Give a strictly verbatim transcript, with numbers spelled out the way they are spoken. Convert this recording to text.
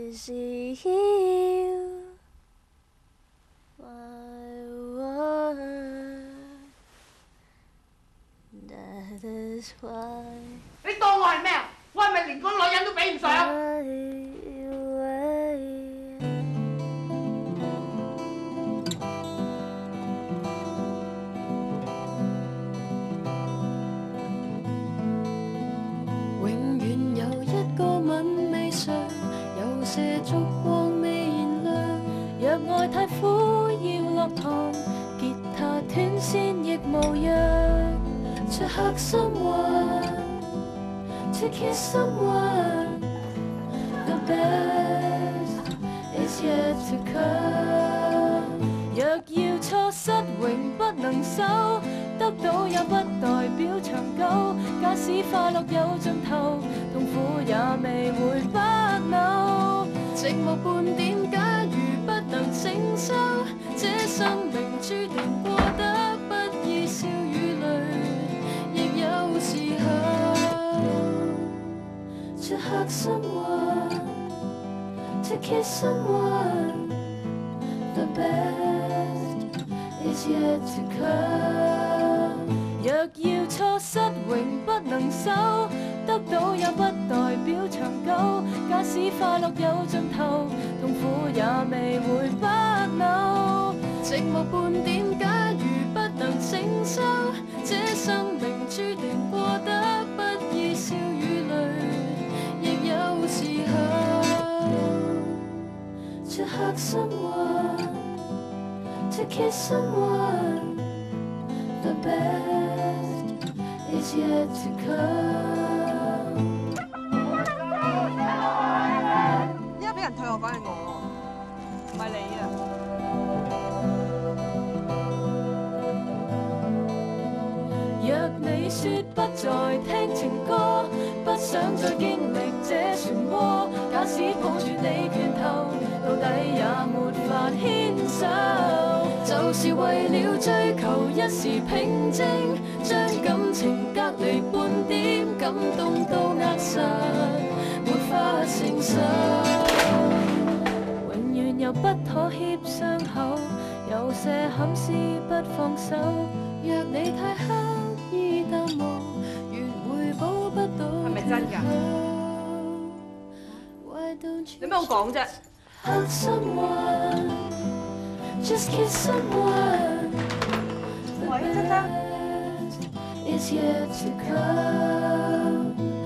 is you, my world. That is why. 你當我係咩啊？我係咪連個女人都比唔上？ 永遠有一個吻未嘗，有些燭光未燃亮。若愛太苦要落糖，吉他斷線亦無恙。出黑心魂 ，to kiss someone， the best is yet to come。若要錯失永不能收，得到也不代表長久。假使快樂有盡頭，痛苦也未會不朽。寂寞半點，假如不能承受，這生命注定過得不易，笑與淚亦有時候。出黑心魂 ，to kiss someone， the best is yet to come。若要錯失永不能收，得到也不代表長久。假使快樂有盡頭，痛苦也未會不朽。寂寞半點，假如不能承受，這生命注定過得不易，笑與淚亦有時候。出黑心魂 ，to kiss someone，the best is yet to come。 依家俾人退學嗰係我，唔係你啊！ 若你說不再聽情歌，不想再經歷這漩渦，假使抱住你拳頭，到底也沒法牽手。就是為了追求一時平靜，將感情隔離半點，感動都扼實，沒法承受。永遠有不妥協傷口，有些憾事不放手。若你太刻意淡忘，越回報不到。 係咪真㗎？有咩好講啫？ Hug someone, just kiss someone. The best is yet to come.